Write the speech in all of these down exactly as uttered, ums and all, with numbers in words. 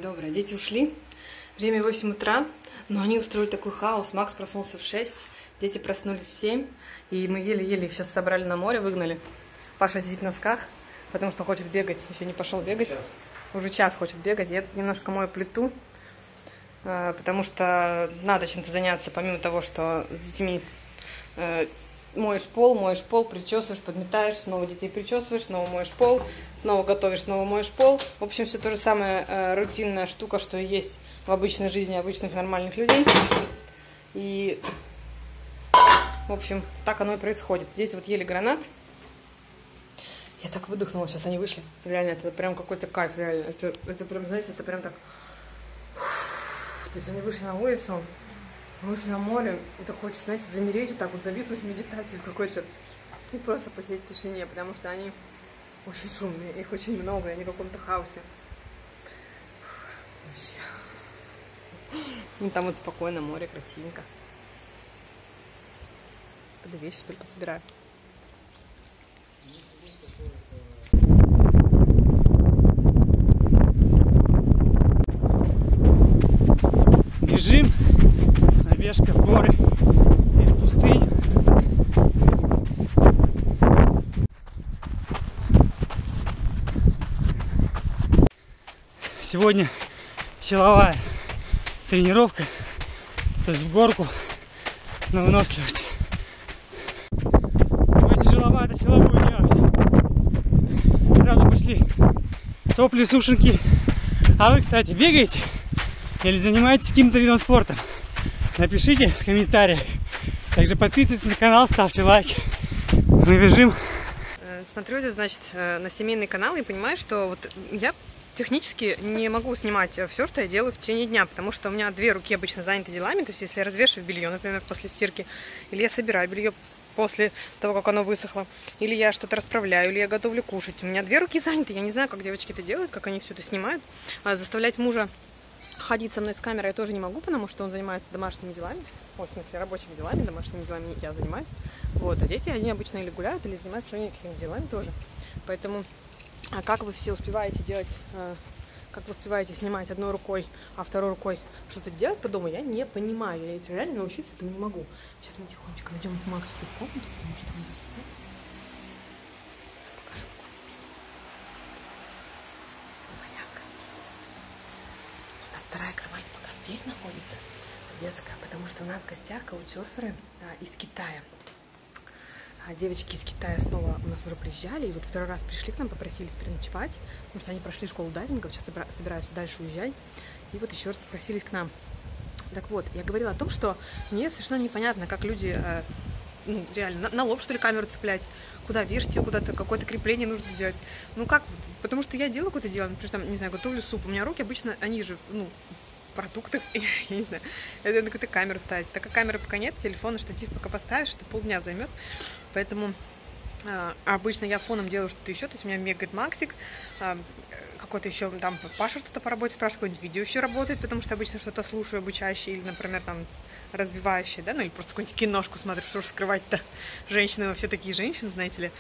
доброе. Дети ушли. Время восемь утра, но они устроили такой хаос. Макс проснулся в шесть, дети проснулись в семь, и мы еле-еле их сейчас собрали на море, выгнали. Паша сидит в носках, потому что хочет бегать. Еще не пошел бегать. Час. Уже час хочет бегать. Я тут немножко мою плиту, потому что надо чем-то заняться, помимо того, что с детьми моешь пол, моешь пол, причесываешь, подметаешь, снова детей причесываешь, снова моешь пол, снова готовишь, снова моешь пол. В общем, все то же самое э, рутинная штука, что и есть в обычной жизни обычных нормальных людей. И, в общем, так оно и происходит. Дети вот ели гранат. Я так выдохнула, сейчас они вышли. Реально, это прям какой-то кайф, реально. Это, это прям, знаете, это прям так... То есть они вышли на улицу, вышли на море, и так хочется, знаете, замереть вот так вот, зависнуть в медитации какой-то и просто посидеть в тишине, потому что они очень шумные, их очень много, они в каком-то хаосе. Вообще. Ну там вот спокойно, море, красивенько. Буду вещи только собираю. Бежим, набежка в горы и в пустыню. Сегодня силовая тренировка, то есть в горку на выносливость. Ой, тяжеловато силовую делать. Сразу пошли сопли, сушенки. А вы, кстати, бегаете или занимаетесь каким-то видом спорта? Напишите в комментариях. Также подписывайтесь на канал, ставьте лайки. Мы бежим. Смотрю, значит, на семейный канал и понимаю, что вот я технически не могу снимать все, что я делаю в течение дня, потому что у меня две руки обычно заняты делами. То есть, если я развешиваю белье, например, после стирки, или я собираю белье после того, как оно высохло, или я что-то расправляю, или я готовлю кушать. У меня две руки заняты. Я не знаю, как девочки это делают, как они все это снимают. Заставлять мужа ходить со мной с камерой я тоже не могу, потому что он занимается домашними делами. Ой, в смысле, рабочими делами, домашними делами я занимаюсь. Вот, а дети, они обычно или гуляют, или занимаются своими какими-то делами тоже. Поэтому, а как вы все успеваете делать, э, как вы успеваете снимать одной рукой, а второй рукой что-то делать по дому, я не понимаю. Я реально научиться этому не могу. Сейчас мы тихонечко зайдем к Максу в комнату, потому что он здесь спит. Покажу, как он спит. Малявка. У нас вторая кровать пока здесь находится, детская, потому что у нас в гостях каучсерферы а, из Китая. А девочки из Китая снова у нас уже приезжали, и вот второй раз пришли к нам, попросились переночевать, потому что они прошли школу дайвинга, сейчас собираются дальше уезжать, и вот еще раз попросились к нам. Так вот, я говорила о том, что мне совершенно непонятно, как люди, э, ну, реально, на, на лоб, что ли, камеру цеплять, куда вешать ее, куда-то какое-то крепление нужно делать. Ну как, потому что я делаю какое-то дело, например, там, не знаю, готовлю суп, у меня руки обычно, они же, ну, продуктах, я не знаю, это на какую-то камеру ставить. Так как камеры пока нет, телефон и штатив пока поставишь, это полдня займет. Поэтому э, обычно я фоном делаю что-то еще, то есть у меня бегает Максик, э, какой-то еще там Паша что-то по работе спрашивает, какое-нибудь видео еще работает, потому что обычно что-то слушаю обучающее или, например, там развивающее, да, ну или просто какую-нибудь киношку смотрю, что же скрывать-то. Женщины, мы все такие женщины, знаете ли.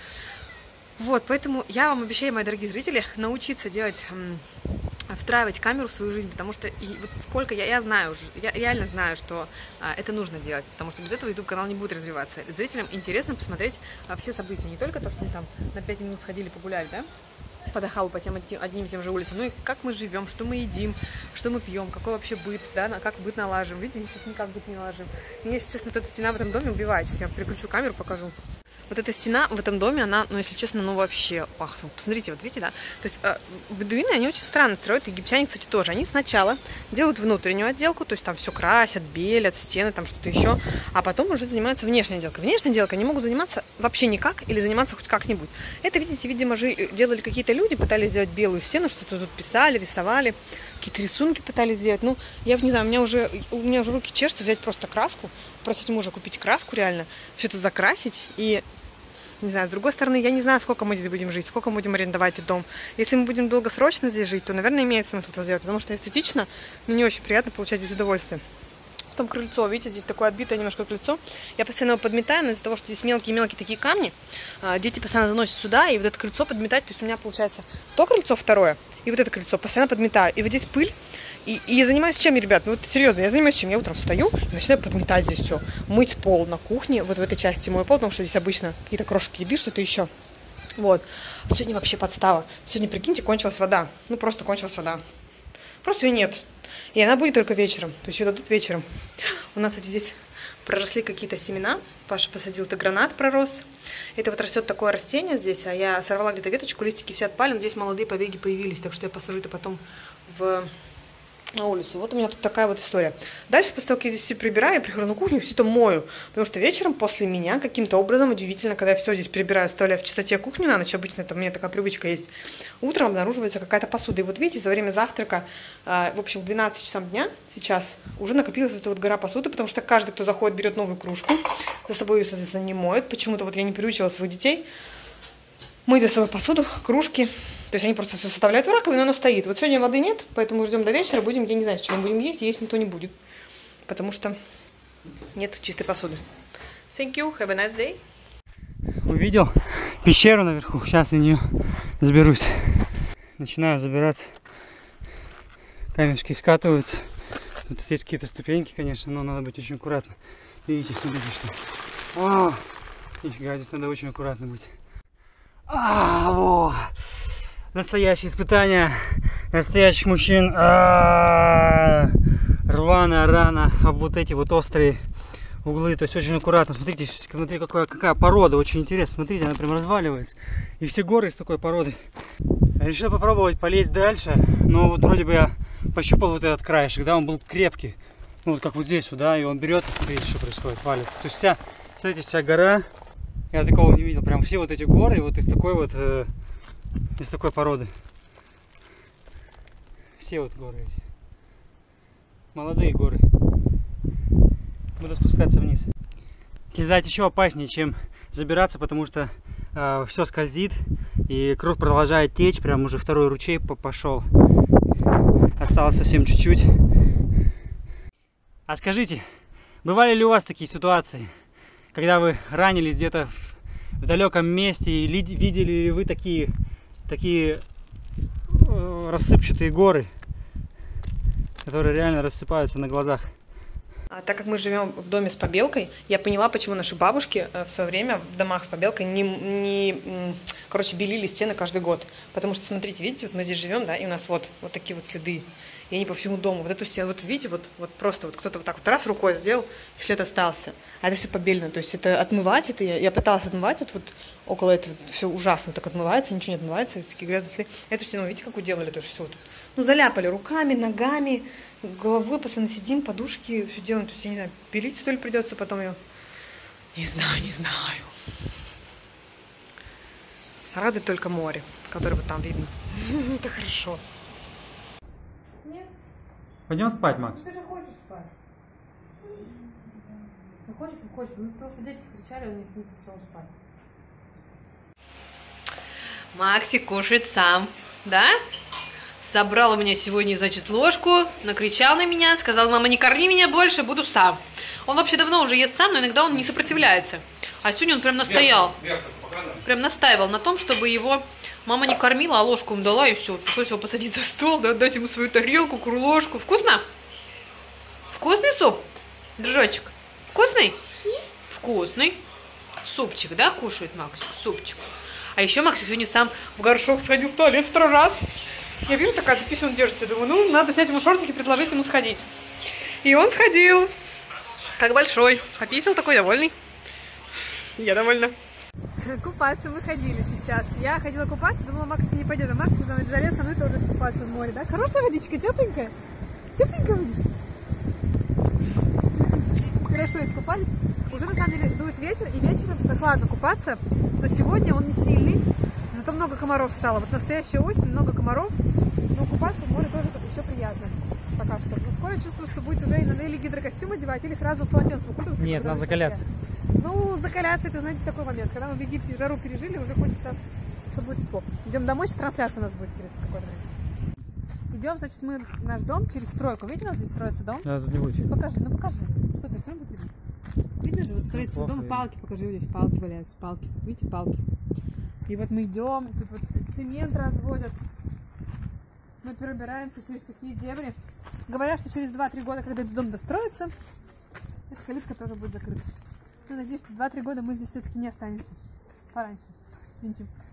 Вот, поэтому я вам обещаю, мои дорогие зрители, научиться делать... М встраивать камеру в свою жизнь, потому что и вот сколько я, я знаю уже, я реально знаю, что а, это нужно делать, потому что без этого YouTube канал не будет развиваться. Зрителям интересно посмотреть а, все события, не только то, что мы там на пять минут сходили погуляли, да, по Дахау, по тем одним и тем же улицам, ну и как мы живем, что мы едим, что мы пьем, какой вообще быт, да, как быт налажим. Видите, здесь вот никак быт не налажим. Меня, естественно, эта стена в этом доме убивает. Сейчас я переключу камеру, покажу. Вот эта стена в этом доме, она, ну, если честно, ну, вообще пахнет. Посмотрите, вот видите, да? То есть э, бедуины, они очень странно строят, египтяне, кстати, тоже. Они сначала делают внутреннюю отделку, то есть там все красят, белят, стены, там что-то еще, а потом уже занимаются внешней отделкой. Внешней отделкой они могут заниматься вообще никак или заниматься хоть как-нибудь. Это, видите, видимо, же делали какие-то люди, пытались сделать белую стену, что-то тут писали, рисовали, какие-то рисунки пытались сделать. Ну, я не знаю, у меня уже, у меня уже руки чешутся взять просто краску, просить мужа купить краску реально, все это закрасить и... Не знаю, с другой стороны, я не знаю, сколько мы здесь будем жить, сколько мы будем арендовать этот дом. Если мы будем долгосрочно здесь жить, то, наверное, имеет смысл это сделать, потому что эстетично, мне не очень приятно получать здесь удовольствие. Потом крыльцо, видите, здесь такое отбитое немножко крыльцо. Я постоянно его подметаю, но из-за того, что здесь мелкие-мелкие такие камни, дети постоянно заносят сюда, и вот это крыльцо подметать, то есть у меня получается то крыльцо второе, и вот это крыльцо, постоянно подметаю. И вот здесь пыль. И, и я занимаюсь чем, ребят? Ну вот серьезно, я занимаюсь чем? Я утром встаю и начинаю подметать здесь все. Мыть пол на кухне, вот в этой части мой пол, потому что здесь обычно какие-то крошки еды, что-то еще. Вот. Сегодня вообще подстава. Сегодня, прикиньте, кончилась вода. Ну просто кончилась вода. Просто ее нет. И она будет только вечером. То есть ее дадут вечером. У нас, кстати, здесь проросли какие-то семена. Паша посадил, это гранат пророс. Это вот растет такое растение здесь. А я сорвала где-то веточку, листики все отпали, но здесь молодые побеги появились. Так что я посажу это потом в... на улицу. Вот у меня тут такая вот история. Дальше, после того, как я здесь все прибираю, я прихожу на кухню и все это мою. Потому что вечером после меня каким-то образом, удивительно, когда я все здесь прибираю, оставляю в чистоте кухню на ночь, обычно это у меня такая привычка есть, утром обнаруживается какая-то посуда. И вот видите, за время завтрака, э, в общем, к двенадцати часам дня сейчас уже накопилась эта вот гора посуды, потому что каждый, кто заходит, берет новую кружку, за собой ее, соответственно, не моет. Почему-то вот я не приучила своих детей мыть за собой посуду, кружки. То есть они просто все составляют в раковину, но оно стоит. Вот сегодня воды нет, поэтому ждем до вечера. Будем, я не знаю, что мы будем есть, есть никто не будет. Потому что нет чистой посуды. Thank you, have a nice day. Увидел пещеру наверху, сейчас на нее заберусь. Начинаю забираться. Камешки скатываются. Тут есть какие-то ступеньки, конечно, но надо быть очень аккуратно. Видите, смотрите, что... О, нифига, здесь надо очень аккуратно быть. А, о, настоящее испытание настоящих мужчин. А, рваная рана об вот эти вот острые углы. То есть очень аккуратно. Смотрите, смотри, какая, какая порода. Очень интересно. Смотрите, она прям разваливается. И все горы из такой породы. Решил попробовать полезть дальше. Но вот вроде бы я пощупал вот этот краешек. Да, он был крепкий. Ну вот как вот здесь, да. И он берет, смотрите, что происходит. Валится. То есть вся, смотрите, вся гора. Я такого не видел. Прям все вот эти горы вот из такой вот, э, из такой породы. Все вот горы эти. Молодые горы. Буду спускаться вниз. Слезать еще опаснее, чем забираться, потому что э, все скользит и кровь продолжает течь. Прям уже второй ручей пошел. Осталось совсем чуть-чуть. А скажите, бывали ли у вас такие ситуации, когда вы ранились где-то в, в далеком месте, и ли, видели ли вы такие, такие э, рассыпчатые горы, которые реально рассыпаются на глазах? А так как мы живем в доме с побелкой, я поняла, почему наши бабушки в свое время в домах с побелкой не, не короче, белили стены каждый год. Потому что, смотрите, видите, вот мы здесь живем, да, и у нас вот, вот такие вот следы. И они по всему дому. Вот эту стену, вот видите, вот, вот просто вот кто-то вот так вот раз рукой сделал, и след остался. А это все побелено. То есть это отмывать, это я, я пыталась отмывать, вот, вот около этого все ужасно так отмывается, ничего не отмывается, такие грязные следы. Эту стену, видите, какую делали, то есть все вот. Ну, заляпали руками, ногами, головой постоянно сидим, подушки, все делаем. То есть, я не знаю, пилить, что ли, придется потом ее. Не знаю, не знаю. Рады только море, которое вот там видно. Это хорошо. Нет. Пойдем спать, Макс. Ты же хочешь спать. Ну, хочешь, не хочешь. Ну, потому что дети встречали, он не пошел спать. Макси кушает сам, да? Собрал у меня сегодня, значит, ложку, накричал на меня, сказал: мама, не корми меня больше, буду сам. Он вообще давно уже ест сам, но иногда он не сопротивляется. А сегодня он прям настоял, вверх, вверх, прям настаивал на том, чтобы его мама не кормила, а ложку ему дала, и все. Пришлось его посадить за стол, да, дать ему свою тарелку, ложку. Вкусно? Вкусный суп, дружочек? Вкусный? Вкусный. Супчик, да, кушает Максик? Супчик. А еще Максик сегодня сам в горшок сходил в туалет второй раз. Я вижу, такая запись он держится. Я думаю, ну, надо снять ему шортики и предложить ему сходить. И он сходил. Как большой. Пописал такой довольный. Я довольна. Купаться мы ходили сейчас. Я ходила купаться, думала, Макс не пойдет. А Макс залез со мной тоже купаться в море. Да? Хорошая водичка, тепленькая. Тепленькая водичка. Хорошо искупались. Уже на самом деле дует ветер, и вечером прохладно купаться. Но сегодня он не сильный. Зато много комаров стало. Вот настоящая осень, много комаров. Но купаться в море тоже еще приятно. Пока что. Но скоро чувствую, что будет уже надо или гидрокостюм одевать, или сразу в полотенце укутываться. Нет, надо закаляться. Ну, закаляться, это, знаете, такой момент. Когда мы в Египте жару пережили, уже хочется, чтобы было тепло. Идем домой, сейчас трансляция у нас будет через какое-то время. Идем, значит, мы наш дом через стройку. Видите, у нас здесь строится дом? Да, тут не будет. Покажи, ну покажи. Что ты, все будет видно? Видно же, вот строится ну, дом, видно. Палки, покажи, здесь палки валяются, палки. Видите, палки. И вот мы идем, тут вот цемент разводят. Мы пробираемся через такие дебри. Говорят, что через два-три года, когда этот дом достроится, эта калитка тоже будет закрыта. Но надеюсь, что два-три года мы здесь все-таки не останемся. Пораньше. Извините.